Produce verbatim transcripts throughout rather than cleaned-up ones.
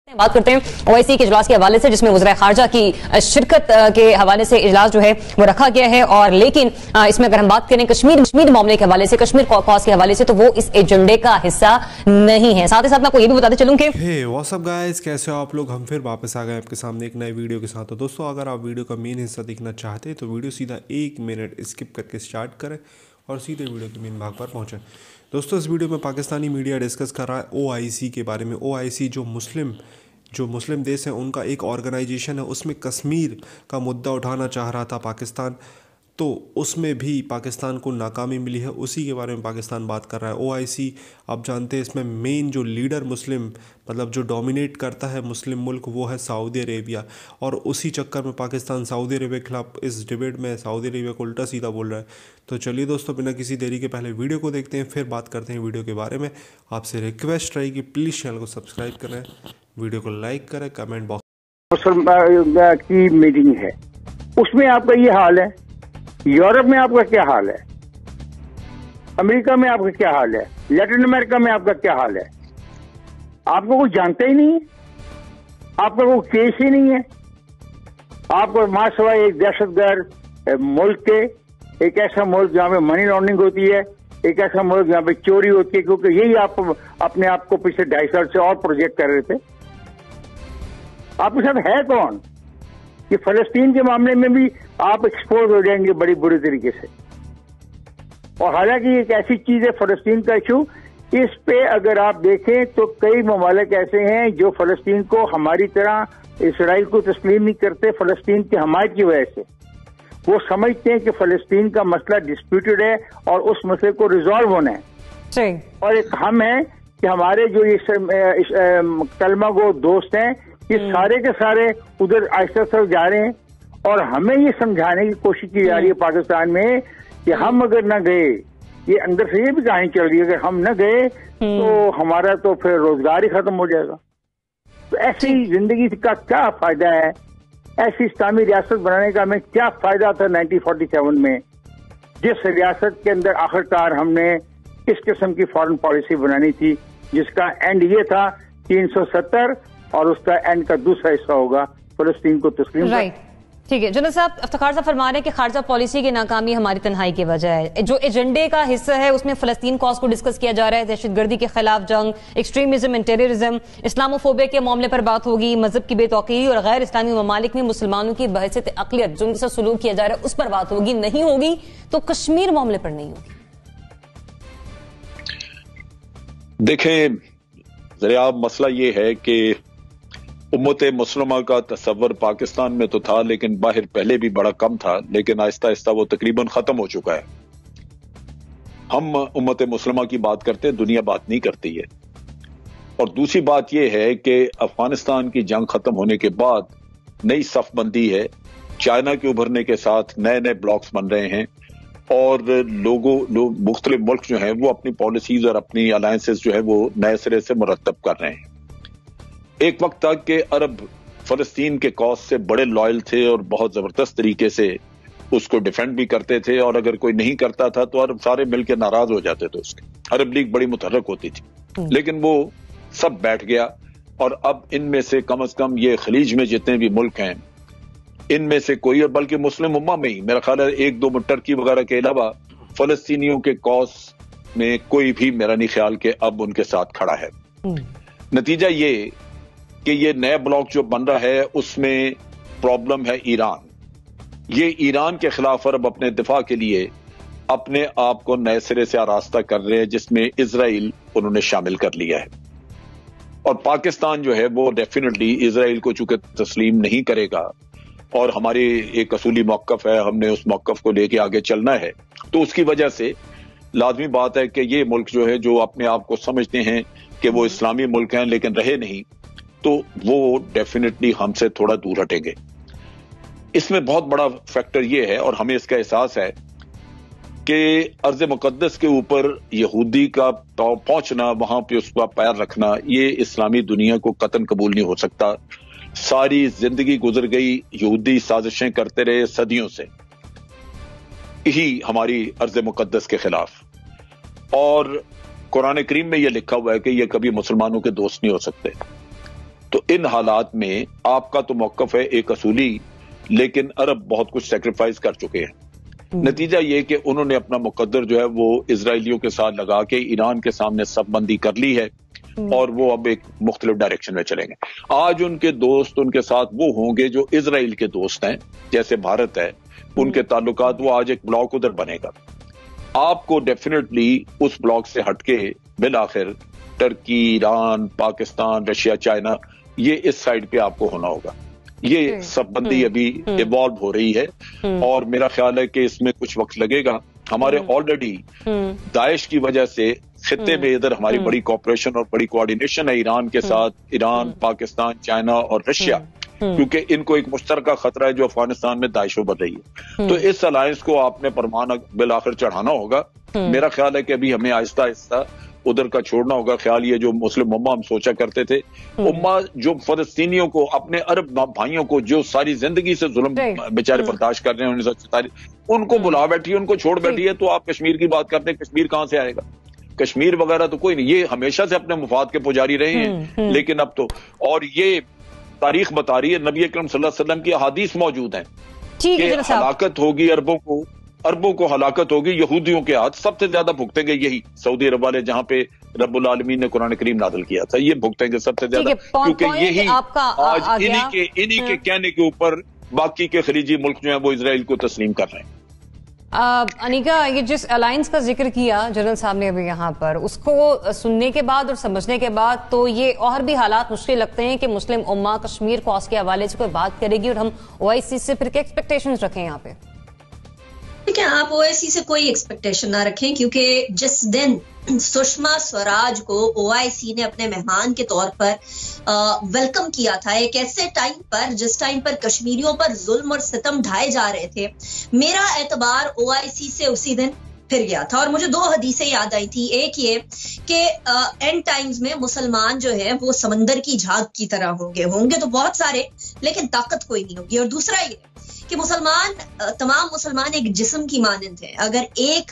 बात करते हैं ओआईसी के इजलास के हवाले से, जिसमें वज़ीर खारजा की शिरकत के हवाले से इजलास जो है वो रखा गया है। और लेकिन इसमें अगर हम बात करें कश्मीर कश्मीर मामले के हवाले से, कश्मीर कॉज के हवाले से, तो वो इस एजेंडे का हिस्सा नहीं है। साथ ही साथ मैं आपको ये भी बताते चलूं कि हे व्हाट्स अप गाइस, कैसे हो आप लोग। हम फिर वापस आ गए आपके सामने एक नए वीडियो के साथ। तो दोस्तों, अगर आप वीडियो का मेन हिस्सा देखना चाहते हैं तो वीडियो सीधा एक मिनट स्किप करके स्टार्ट करें और सीधे वीडियो के मेन भाग पर पहुँचें। दोस्तों, इस वीडियो में पाकिस्तानी मीडिया डिस्कस कर रहा है ओ आई सी के बारे में। ओ आई सी जो मुस्लिम जो मुस्लिम देश हैं उनका एक ऑर्गेनाइजेशन है, उसमें कश्मीर का मुद्दा उठाना चाह रहा था पाकिस्तान, तो उसमें भी पाकिस्तान को नाकामी मिली है। उसी के बारे में पाकिस्तान बात कर रहा है। ओ आई सी आप जानते हैं, इसमें मेन जो लीडर मुस्लिम मतलब जो डोमिनेट करता है मुस्लिम मुल्क वो है सऊदी अरेबिया। और उसी चक्कर में पाकिस्तान सऊदी अरेबिया के खिलाफ इस डिबेट में सऊदी अरेबिया को उल्टा सीधा बोल रहा है। तो चलिए दोस्तों, बिना किसी देरी के पहले वीडियो को देखते हैं, फिर बात करते हैं वीडियो के बारे में। आपसे रिक्वेस्ट रहेगी प्लीज़ चैनल को सब्सक्राइब करें, वीडियो को लाइक करें, कमेंट बॉक्स की मीटिंग है उसमें आपका ये हाल है, यूरोप में आपका क्या हाल है, अमेरिका में आपका क्या हाल है, लैटिन अमेरिका में आपका क्या हाल है। आपको कोई जानता ही नहीं है, आपका कोई केस ही नहीं है। आपको माशवा एक दहशतगर्द मुल्क के, एक ऐसा मुल्क जहाँ पे मनी लॉन्ड्रिंग होती है, एक ऐसा मुल्क जहाँ पे चोरी होती है, क्योंकि यही आप अपने आप को पिछले ढाई साल से और प्रोजेक्ट कर रहे थे। आपके साथ है कौन कि फलस्तीन के मामले में भी आप एक्सपोज हो जाएंगे बड़ी बुरी तरीके से। और हालांकि एक ऐसी चीज है फलस्तीन का इशू, इस पे अगर आप देखें तो कई ममालिक ऐसे हैं जो फलस्तीन को हमारी तरह इसराइल को तस्लीम नहीं करते फलस्तीन की हमायत की वजह से। वो समझते हैं कि फलस्तीन का मसला डिस्प्यूटेड है और उस मसले को रिजॉल्व होना है। और एक हम है कि हमारे जो ये कलमा गो दोस्त हैं, ये सारे के सारे उधर आहिस्ता आहिस्ता जा रहे हैं और हमें ये समझाने की कोशिश की जा रही है पाकिस्तान में कि हम अगर न गए, ये अंदर से ये भी कहानी चल रही है, अगर हम न गए तो हमारा तो फिर रोजगार ही खत्म हो जाएगा। तो ऐसी जिंदगी का क्या फायदा है, ऐसी इस्लामी रियासत बनाने का हमें क्या फायदा था नाइनटीन फोर्टी सेवन में, जिस रियासत के अंदर आखिरकार हमने इस किस्म की फॉरेन पॉलिसी बनानी थी जिसका एंड ये था तीन सौ सत्तर और उसका एंड का दूसरा हिस्सा होगा फलस्तीन को तस्लीम। राइट, ठीक है। जनरल साहब, इफ्तिखार साहब फरमा रहे हैं कि खारजा पॉलिसी की नाकामी हमारी तन्हाई की वजह है। जो एजेंडे का हिस्सा है उसमें फलस्तीन कॉज को डिस्कस किया जा रहा है, दहशतगर्दी के खिलाफ जंग, एक्सट्रीमिज्म एंड टेररिज्म, इस्लामोफोबिया के मामले पर बात होगी, मजहब की बेतौकीरी और गैर इस्लामी ममालिक में मुसलमानों की बहसियत अक़लियत जो उनके साथ सलूक किया जा रहा है उस पर बात होगी। नहीं होगी तो कश्मीर मामले पर नहीं होगी। देखें जरा, मसला ये है कि उम्मत मुस्लिमा का तस्वर पाकिस्तान में तो था लेकिन बाहर पहले भी बड़ा कम था, लेकिन आहिस्ता आहिस्ता वो तकरीबन खत्म हो चुका है। हम उम्मत मुस्लिमा की बात करते हैं, दुनिया बात नहीं करती है। और दूसरी बात यह है कि अफगानिस्तान की जंग खत्म होने के बाद नई सफबंदी है, चाइना के उभरने के साथ नए नए ब्लॉक्स बन रहे हैं और लोगों लोग मुख्तलिफ मुल्क जो हैं वो अपनी पॉलिसीज और अपनी अलायंसेस जो है वो नए सिरे से मुरतब कर रहे हैं। एक वक्त तक के अरब फलस्तीन के कॉज से बड़े लॉयल थे और बहुत जबरदस्त तरीके से उसको डिफेंड भी करते थे, और अगर कोई नहीं करता था तो अरब सारे मिलकर नाराज हो जाते थे उसके। अरब लीग बड़ी मुतहर्रक होती थी, लेकिन वो सब बैठ गया। और अब इनमें से कम अज कम ये खलीज में जितने भी मुल्क हैं इनमें से कोई, और बल्कि मुस्लिम उम्मा में ही मेरा ख्याल है एक दो टर्की वगैरह के अलावा फलस्तीनियों के कॉज में कोई भी मेरा नहीं ख्याल के अब उनके साथ खड़ा है। नतीजा ये कि ये नया ब्लॉक जो बन रहा है उसमें प्रॉब्लम है ईरान। ये ईरान के खिलाफ अरब अपने दिफा के लिए अपने आप को नए सिरे से आरास्ता कर रहे हैं, जिसमें इजराइल उन्होंने शामिल कर लिया है। और पाकिस्तान जो है वो डेफिनेटली इजराइल को चूंकि तस्लीम नहीं करेगा और हमारी एक असूली मौक़िफ़ है, हमने उस मौक़िफ़ को लेके आगे चलना है, तो उसकी वजह से लाजमी बात है कि ये मुल्क जो है जो अपने आप को समझते हैं कि वो इस्लामी मुल्क हैं लेकिन रहे नहीं, तो वो डेफिनेटली हमसे थोड़ा दूर हटेंगे। इसमें बहुत बड़ा फैक्टर ये है और हमें इसका एहसास है कि अर्ज़ मुक़द्दस के ऊपर यहूदी का पहुंचना, वहां पे उसका पैर रखना, ये इस्लामी दुनिया को कतन कबूल नहीं हो सकता। सारी जिंदगी गुजर गई, यहूदी साजिशें करते रहे सदियों से ही हमारी अर्ज़ मुक़द्दस के खिलाफ। और कुरान करीम में यह लिखा हुआ है कि ये कभी मुसलमानों के दोस्त नहीं हो सकते। تو ان حالات میں آپ کا تو موقف ہے ایک اصولی، لیکن عرب بہت کچھ سیکریفائز کر چکے ہیں۔ نتیجہ یہ کہ انہوں نے اپنا مقدر جو ہے وہ اسرائیلیوں کے ساتھ لگا کے ایران کے سامنے صف بندی کر لی ہے، اور وہ اب ایک مختلف ڈائریکشن میں چلیں گے۔ آج ان کے دوست ان کے ساتھ وہ ہوں گے جو اسرائیل کے دوست ہیں، جیسے بھارت ہے، ان کے تعلقات، وہ آج ایک بلاک ادھر بنے گا۔ آپ کو ڈیفینیٹلی اس بلاک سے ہٹ کے بالآخر ترکی، ایران، پاکستان، رشیا، چائنا، یہ اس سائڈ پہ آپ کو ہونا ہوگا۔ یہ سب بندی ابھی ایوالو ہو رہی ہے، اور میرا خیال ہے کہ اس میں کچھ وقت لگے گا۔ ہمارے آلریڈی داعش کی وجہ سے خطے میں ادھر ہماری بڑی کوآپریشن اور بڑی کوآرڈینیشن ہے ایران کے ساتھ، ایران، پاکستان، چائنا اور رشیا، کیونکہ ان کو ایک مشترکہ خطرہ ہے جو افغانستان میں داعش ابھر رہی ہے۔ تو اس الائنس کو آپ نے پرمانہ بالآخر چڑھانا ہوگا۔ میرا خیال ہے کہ ابھی ہمیں آہستہ آہستہ ادھر کا چھوڑنا ہوگا خیال۔ یہ جو مسلم امہ ہم سوچا کرتے تھے، امہ جو فلسطینیوں کو، اپنے عرب بھائیوں کو جو ساری زندگی سے ظلم بیچارے برداشت کر رہے ہیں انیس سو سینتالیس، ان کو بلا بیٹھی ہے، ان کو چھوڑ بیٹھی ہے، تو آپ کشمیر کی بات کرتے ہیں، کشمیر کہاں سے آئے گا؟ کشمیر وغیرہ تو کوئی نہیں، یہ ہمیشہ سے اپنے مفاد کے پجاری رہے ہیں، لیکن اب تو، اور یہ تاریخ بتا رہی ہے، نبی اکرم صلی اللہ علیہ وسلم کی احادیث موجود ہیں کہ ہلاکت ہوگی عربوں کو، عربوں کو ہلاکت ہوگی یہودیوں کے ہاتھ، سب سے زیادہ بھگتیں گے یہی سعودی عرب والے، جہاں پہ رب العالمین نے قرآن کریم نازل کیا تھا، یہ بھگتیں گے سب سے زیادہ، کیونکہ یہی آج انہی کے انہی کے کہنے کے اوپر باقی کے خلیجی ملک جو ہیں وہ اسرائیل کو تسلیم کر رہے ہیں۔ انیکا، یہ جس الائنس کا ذکر کیا جنرل صاحب نے ابھی یہاں پر، اس کو سننے کے بعد اور سمجھنے کے بعد تو یہ اور بھی حالات مشکل لگتے ہیں کہ مسلم امہ کشمیر کاز کے حوالے سے کوئی بات کرے گی، اور ہم او آئی سی سے پھر کیا ایکسپیکٹیشنز رکھیں یہاں پہ؟ دیکھیں، آپ او آئی سی سے کوئی ایکسپیکٹیشن نہ رکھیں، کیونکہ جس دن سشما سوراج کو او آئی سی نے اپنے مہمان کے طور پر ویلکم کیا تھا، ایک ایسے ٹائم پر جس ٹائم پر کشمیریوں پر ظلم اور ستم ڈھائے جا رہے تھے، میرا اعتبار او آئی سی سے اسی دن پھر گیا تھا۔ اور مجھے دو حدیثیں یاد آئی تھی، ایک یہ کہ اینڈ ٹائمز میں مسلمان جو ہے وہ سمندر کی جھاگ کی طرح ہوں گے ہوں گے تو بہت سارے، لیکن طاقت کوئی نہیں ہوگی۔ اور دوسرا یہ کہ مسلمان، تمام مسلمان ایک جسم کی مانند ہیں، اگر ایک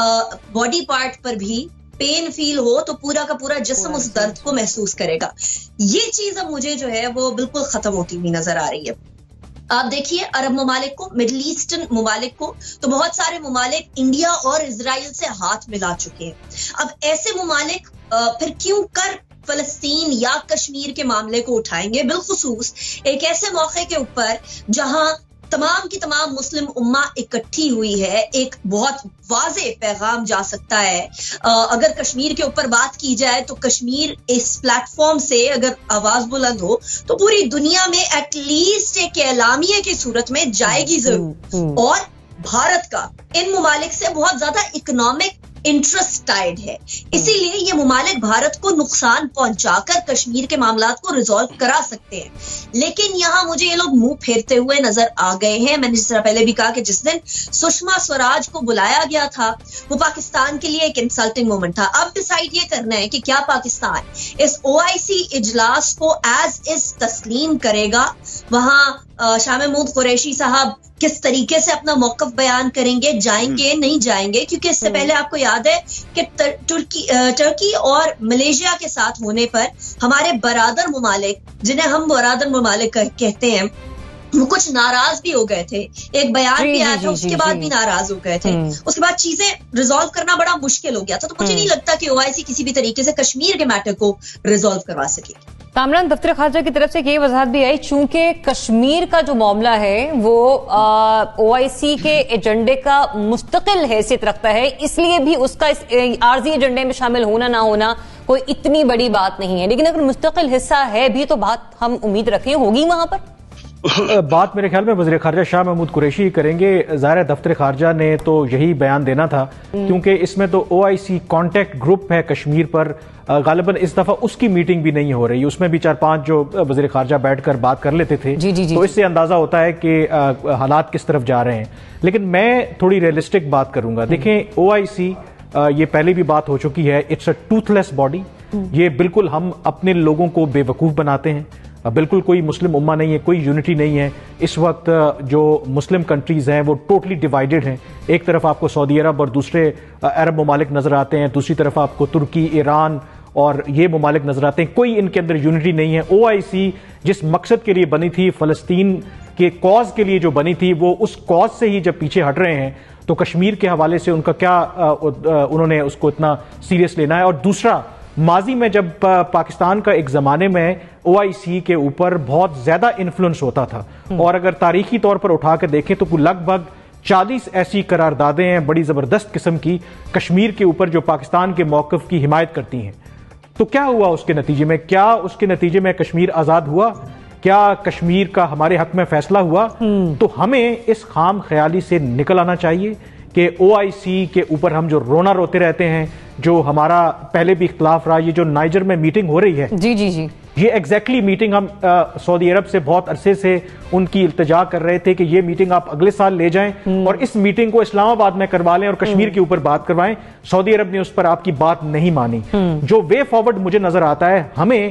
باڈی پارٹ پر بھی پین فیل ہو تو پورا کا پورا جسم اس درد کو محسوس کرے گا۔ یہ چیز اب مجھے جو ہے وہ بالکل ختم ہوتی ہوئی نظر آ رہی ہے۔ آپ دیکھیے عرب ممالک کو، مڈل ایسٹرن ممالک کو، تو بہت سارے ممالک انڈیا اور اسرائیل سے ہاتھ ملا چکے ہیں۔ اب ایسے ممالک پھر کیوں کر فلسطین یا کشمیر کے معاملے کو اٹھائیں گے، بالخصوص ایک ایسے موقع کے اوپر جہاں تمام کی تمام مسلم امہ اکٹھی ہوئی ہے۔ ایک بہت واضح پیغام جا سکتا ہے۔ اگر کشمیر کے اوپر بات کی جائے تو کشمیر اس پلیٹ فارم سے اگر آواز بلند ہو تو پوری دنیا میں ایٹ لیسٹ ایک اعلامیہ کی صورت میں جائے گی ضرور۔ اور بھارت کا ان ممالک سے بہت زیادہ اکنامک انٹرسٹ ٹائڈ ہے، اسی لیے یہ ممالک بھارت کو نقصان پہنچا کر کشمیر کے معاملات کو ریزالو کرا سکتے ہیں۔ لیکن یہاں مجھے یہ لوگ منہ پھیرتے ہوئے نظر آ گئے ہیں۔ میں نے جس طرح پہلے بھی کہا کہ جس دن سشما سوراج کو بلایا گیا تھا وہ پاکستان کے لیے ایک انسلٹنگ مومنٹ تھا۔ اب ڈیسائیڈ یہ کرنا ہے کہ کیا پاکستان اس او آئی سی اجلاس کو ایز از تسلیم کرے گا، وہاں شاہ محمود قریشی صاحب کس طریقے سے اپنا موقف بیان کریں گے، جائیں گے نہیں جائیں گے، کیونکہ اس سے پہلے آپ کو یاد ہے کہ ترکی ترکی اور ملیشیا کے ساتھ ہونے پر ہمارے برادر ممالک، جنہیں ہم برادر ممالک کہتے ہیں، وہ کچھ ناراض بھی ہو گئے تھے۔ ایک بیان بھی آیا تھا، اس کے بعد بھی ناراض ہو گئے تھے، اس کے بعد چیزیں ریزالو کرنا بڑا مشکل ہو گیا تھا۔ تو مجھے نہیں لگتا کہ او آئی سی کسی بھی طریقے سے کشمیر کے میٹر کو ریزالو کروا سکے گی۔ کامران، دفتر خارجہ کی طرف سے یہ وضاحت بھی آئی، چونکہ کشمیر کا جو معاملہ ہے وہ او آئی سی کے ایجنڈے کا مستقل حیثیت رکھتا ہے، اس لیے بھی اس کا عارضی ایجنڈے میں شامل ہونا نہ ہونا کوئی اتنی بڑی بات نہیں ہے، لیکن اگر مستقل حصہ ہے بھی تو بات ہم امید رکھیں ہوگی وہاں پر۔ بات میرے خیال میں وزیر خارجہ شاہ محمود قریشی کریں گے۔ ظاہر دفتر خارجہ نے تو یہی بیان دینا تھا، کیونکہ اس میں تو او آئی سی کانٹیکٹ گروپ ہے کشمیر پر، غالباً اس دفعہ اس کی میٹنگ بھی نہیں ہو رہی، اس میں بھی چار پانچ جو وزیر خارجہ بیٹھ کر بات کر لیتے تھے، جی جی جی تو اس سے اندازہ ہوتا ہے کہ حالات کس طرف جا رہے ہیں۔ لیکن میں تھوڑی ریئلسٹک بات کروں گا۔ دیکھیں، او آئی سی یہ پہلے بھی بات ہو چکی ہے، it's a toothless body. یہ بالکل ہم اپنے لوگوں کو بے وقوف بناتے ہیں، بالکل کوئی مسلم امہ نہیں ہے، کوئی یونٹی نہیں ہے۔ اس وقت جو مسلم کنٹریز ہیں وہ ٹوٹلی ڈیوائیڈڈ ہیں، ایک طرف آپ کو سعودی عرب اور دوسرے عرب ممالک نظر آتے ہیں، دوسری طرف آپ کو ترکی، ایران اور یہ ممالک نظر آتے ہیں، کوئی ان کے اندر یونٹی نہیں ہے۔ او آئی سی جس مقصد کے لیے بنی تھی، فلسطین کے کاز کے لیے جو بنی تھی، وہ اس کاز سے ہی جب پیچھے ہٹ رہے ہیں تو کشمیر کے حوالے سے ان کا کیا انہوں نے اس کو اتنا سیریس لینا ہے؟ اور دوسرا، ماضی میں جب پاکستان کا ایک زمانے میں او آئی سی کے اوپر بہت زیادہ انفلوئنس ہوتا تھا، اور اگر تاریخی طور پر اٹھا کے دیکھیں تو لگ بھگ چالیس ایسی قراردادیں ہیں بڑی زبردست قسم کی کشمیر کے اوپر جو پاکستان کے موقف کی حمایت کرتی ہیں۔ تو کیا ہوا اس کے نتیجے میں؟ کیا اس کے نتیجے میں کشمیر آزاد ہوا؟ کیا کشمیر کا ہمارے حق میں فیصلہ ہوا؟ تو ہمیں اس خام خیالی سے نکل آنا چاہیے کہ او آئی سی کے اوپر ہم جو رونا روتے رہتے ہیں، جو ہمارا پہلے بھی اختلاف رہا، یہ جو نائجر میں میٹنگ ہو رہی ہے، جی جی جی یہ ایگزیکٹلی میٹنگ ہم سعودی عرب سے بہت عرصے سے ان کی التجا کر رہے تھے کہ یہ میٹنگ آپ اگلے سال لے جائیں اور اس میٹنگ کو اسلام آباد میں کروا لیں اور کشمیر کے اوپر بات کروائیں۔ سعودی عرب نے اس پر آپ کی بات نہیں مانی۔ جو وے فارورڈ مجھے نظر آتا ہے، ہمیں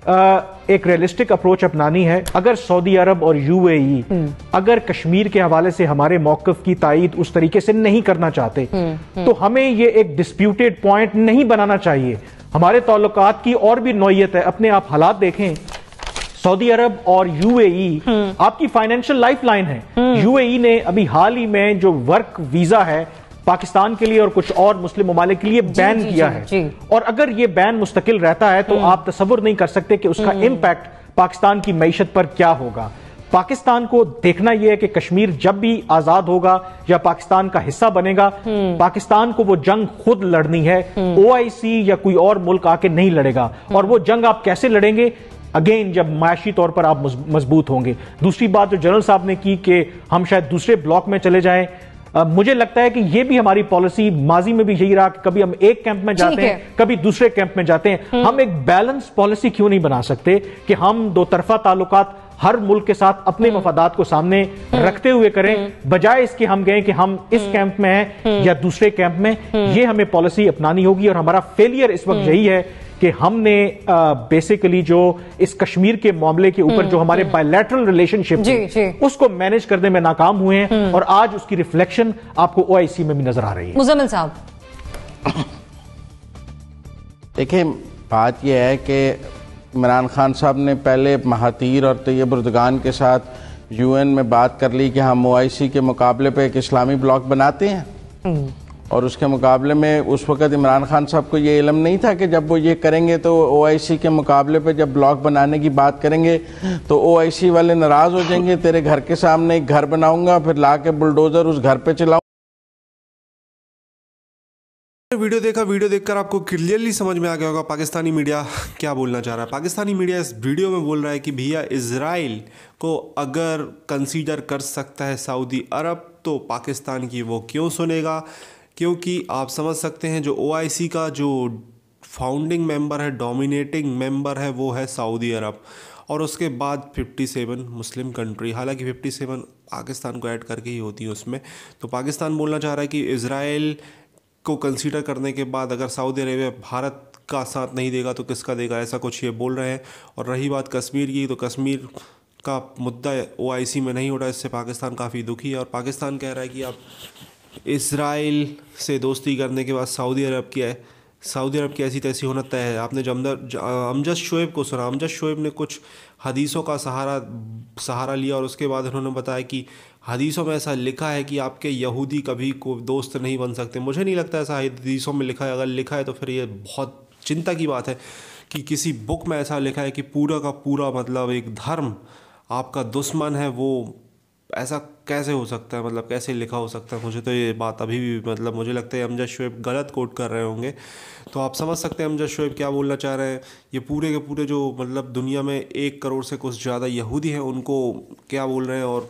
ایک ریئلسٹک اپروچ اپنانی ہے۔ اگر سعودی عرب اور یو اے ای اگر کشمیر کے حوالے سے ہمارے موقف کی تائید اس طریقے سے نہیں کرنا چاہتے تو ہمیں یہ ایک ڈسپیوٹیڈ پوائنٹ نہیں بنانا چاہیے۔ ہمارے تعلقات کی اور بھی نوعیت ہے، اپنے آپ حالات دیکھیں۔ سعودی عرب اور یو اے ای آپ کی فائنینشل لائف لائن ہے۔ یو اے ای نے ابھی حال ہی میں جو ورک ویزا ہے پاکستان کے لیے اور کچھ اور مسلم ممالک کے لیے بین کیا ہے، اور اگر یہ بین مستقل رہتا ہے تو آپ تصور نہیں کر سکتے کہ اس کا امپیکٹ پاکستان کی معیشت پر کیا ہوگا۔ پاکستان کو دیکھنا یہ ہے کہ کشمیر جب بھی آزاد ہوگا یا پاکستان کا حصہ بنے گا، پاکستان کو وہ جنگ خود لڑنی ہے، او آئی سی یا کوئی اور ملک آ کے نہیں لڑے گا۔ اور وہ جنگ آپ کیسے لڑیں گے؟ اگین جب معاشی طور پر آپ مضبوط ہوں گے۔ دوسری بات جو جنرل صاحب نے کی کہ ہم شاید دوسرے بلاک میں چلے جائیں، مجھے لگتا ہے کہ یہ بھی ہماری پالیسی ماضی میں بھی یہی رہا کہ کبھی ہم ایک کیمپ میں جاتے ہیں، کبھی دوسرے کیمپ میں جاتے ہیں۔ ہم ایک بیلنس پالیسی کیوں نہیں بنا سکتے کہ ہم دو طرفہ تعلقات ہر ملک کے ساتھ اپنے مفادات کو سامنے رکھتے ہوئے کریں، بجائے اس کے ہم گئے کہ ہم اس کیمپ میں ہیں یا دوسرے کیمپ میں۔ یہ ہمیں پالیسی اپنانی ہوگی، اور ہمارا فیلئر اس وقت یہی ہے کہ ہم نے بیسیکلی جو اس کشمیر کے معاملے کے اوپر جو ہمارے بائیلیٹرل ریلیشن شپ ہے اس کو مینج کرنے میں ناکام ہوئے ہیں، اور آج اس کی ریفلیکشن آپ کو او آئی سی میں بھی نظر آ رہی ہے۔ مزمل صاحب دیکھیں، بات یہ ہے کہ عمران خان صاحب نے پہلے مہاتیر اور طیب اردگان کے ساتھ یو این میں بات کر لی کہ ہم او آئی سی کے مقابلے پہ ایک اسلامی بلاک بناتے ہیں، اور اس کے مقابلے میں اس وقت عمران خان صاحب کو یہ علم نہیں تھا کہ جب وہ یہ کریں گے تو او آئی سی کے مقابلے پہ جب بلاک بنانے کی بات کریں گے تو او آئی سی والے ناراض ہو جائیں گے، تیرے گھر کے سامنے ایک گھر بناؤں گا، پھر لا کے بلڈوزر اس گھر پہ چلاؤں۔ ویڈیو دیکھا، ویڈیو دیکھ کر آپ کو کلیئرلی سمجھ میں آ گیا ہوگا پاکستانی میڈیا کیا بولنا چاہ رہا ہے۔ پاکستانی میڈیا اس ویڈیو میں بول رہا ہے کہ بھیا اسرائیل کو اگر کنسیڈر کر سکتا ہے سعودی عرب تو پاکستان کی وہ کیوں سنے گا، کیونکہ آپ سمجھ سکتے ہیں جو او آئی سی کا جو فاؤنڈنگ ممبر ہے، ڈومینیٹنگ ممبر ہے، وہ ہے سعودی عرب، اور اس کے بعد ففٹی سیون مسلم کنٹری، حالانکہ ففٹی سیون پاکستان کو ایڈ کر کے ہی ہوتی ہیں اس میں۔ تو پاکستان بولنا چاہ رہا ہے کہ اسرائیل کو کنسیڈر کرنے کے بعد اگر سعودی عربیہ بھارت کا ساتھ نہیں دے گا تو کس کا دے گا، ایسا کچھ یہ بول رہے ہیں۔ اور رہی بات کشمیر کی، تو کشمیر کا مدعا او آئی سی میں نہیں اٹھا، اس سے پاکستان کافی دکھی ہے، اور پاکستان کہہ رہا ہے کہ آپ اسرائیل سے دوستی کرنے کے بعد سعودی عرب کی ہے سعودی عرب کی ایسی تیسی ہونا طے ہے۔ آپ نے امجد شعیب کو سنا، امجد شعیب نے کچھ حدیثوں کا سہارا سہارا لیا، اور اس کے بعد انہوں نے بتایا کہ حدیثوں میں ایسا لکھا ہے کہ آپ کے یہودی کبھی کو دوست نہیں بن سکتے۔ مجھے نہیں لگتا ایسا حدیثوں میں لکھا ہے، اگر لکھا ہے تو پھر یہ بہت چنتا کی بات ہے کہ کسی بک میں ایسا لکھا ہے کہ پورا کا پورا مطلب ایک دھرم آپ کا دشمن ہے، وہ ایسا کیسے ہو سکتا ہے، مطلب کیسے لکھا ہو سکتا ہے؟ مجھے تو یہ بات ابھی بھی مطلب مجھے لگتا ہے امجد شعیب غلط کوٹ کر رہے ہوں گے۔ تو آپ سمجھ سکتے ہیں امجد شعیب کیا بولنا چاہ رہے ہیں۔ یہ پورے کے پورے جو مطلب دنیا میں ایک کروڑ سے کچھ زیادہ یہودی ہیں ان کو کیا بول رہے ہیں، اور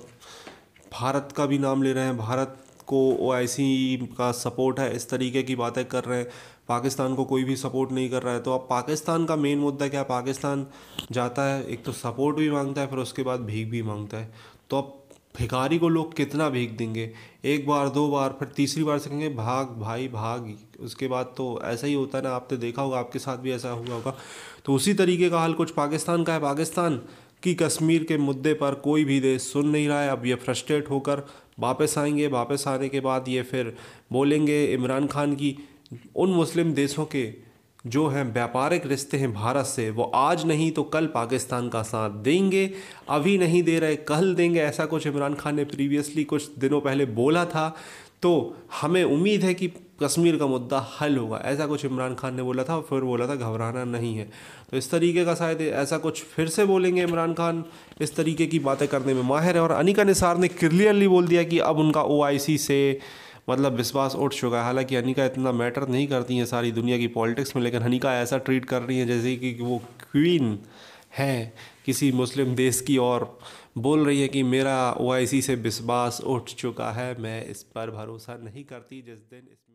بھارت کا بھی نام لے رہے ہیں، بھارت کو او آئی سی کا سپورٹ ہے، اس طریقے کی باتیں کر رہے ہیں۔ پاکستان کو کوئی بھی سپورٹ نہیں کر رہا ہے۔ تو اب پاکستان کا مین مدعا کیا، پاکستان جاتا ہے ایک تو سپورٹ بھی مانگتا ہے، پھر اس کے بعد بھیک بھی مانگتا ہے۔ تو اب بھکاری کو لوگ کتنا بھیک دیں گے؟ ایک بار دو بار، پھر تیسری بار سے کہیں گے بھاگ بھائی بھاگ، اس کے بعد تو ایسا ہی ہوتا ہے نا، آپ نے دیکھا ہوگا، آپ کے ساتھ بھی ایسا ہوا ہوگا۔ تو اسی طریقے کا حال کچھ پاکستان کا ہے۔ پاکستان کی کشمیر کے مدعے پر کوئی بھی دیش سن نہیں رہا ہے۔ اب یہ فرسٹریٹ ہو کر واپس آئیں گے، واپس آنے کے بعد یہ پھر بولیں گے عمران خان کی ان مسلم دیشوں کے जो हैं व्यापारिक रिश्ते हैं भारत से, वो आज नहीं तो कल पाकिस्तान का साथ देंगे, अभी नहीं दे रहे कल देंगे, ऐसा कुछ इमरान खान ने प्रीवियसली कुछ दिनों पहले बोला था। तो हमें उम्मीद है कि कश्मीर का मुद्दा हल होगा, ऐसा कुछ इमरान खान ने बोला था। फिर बोला था घबराना नहीं है। तो इस तरीके का शायद ऐसा कुछ फिर से बोलेंगे इमरान खान। इस तरीके की बातें करने में माहिर है। और अनिका निसार ने क्लियरली बोल दिया कि अब उनका ओआईसी से मतलब विश्वास उठ चुका है। हालांकि अनिका इतना मैटर नहीं करती हैं सारी दुनिया की पॉलिटिक्स में, लेकिन अनिका ऐसा ट्रीट कर रही है जैसे कि वो क्वीन है किसी मुस्लिम देश की, और बोल रही है कि मेरा ओआईसी से विश्वास उठ चुका है, मैं इस पर भरोसा नहीं करती। जिस दिन इसमें